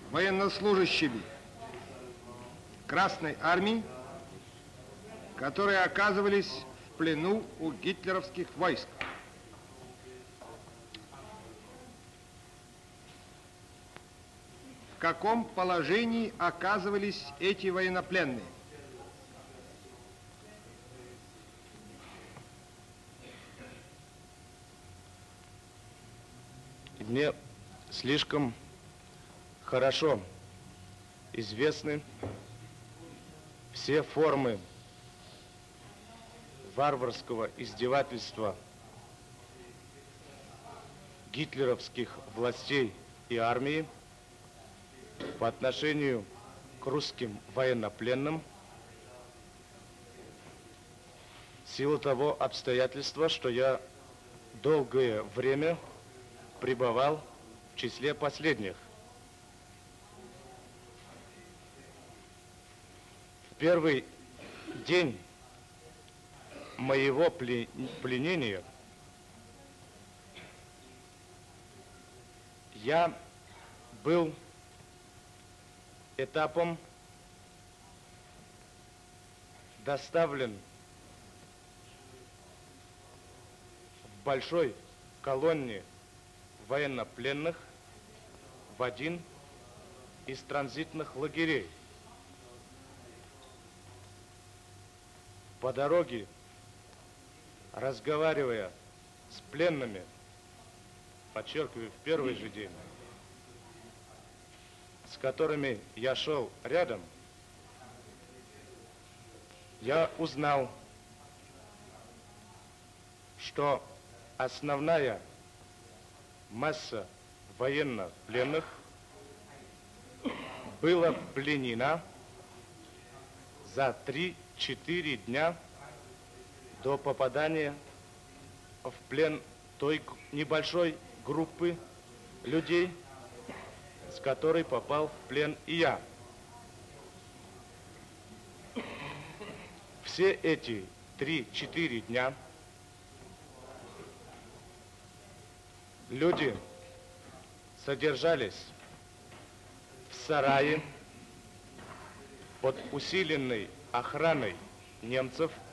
военнослужащими Красной Армии, которые оказывались в плену у гитлеровских войск. В каком положении оказывались эти военнопленные? Мне слишком хорошо известны все формы варварского издевательства гитлеровских властей и армии по отношению к русским военнопленным в силу того обстоятельства, что я долгое время пребывал в числе последних. В первый день моего пленения я был этапом доставлен в большой колонне военнопленных в один из транзитных лагерей. По дороге, разговаривая с пленными, подчеркиваю, в первый же день, с которыми я шел рядом, я узнал, что основная масса военнопленных была пленена за 3-4 дня до попадания в плен той небольшой группы людей, с которой попал в плен и я. Все эти 3-4 дня люди содержались в сарае под усиленной охраной немцев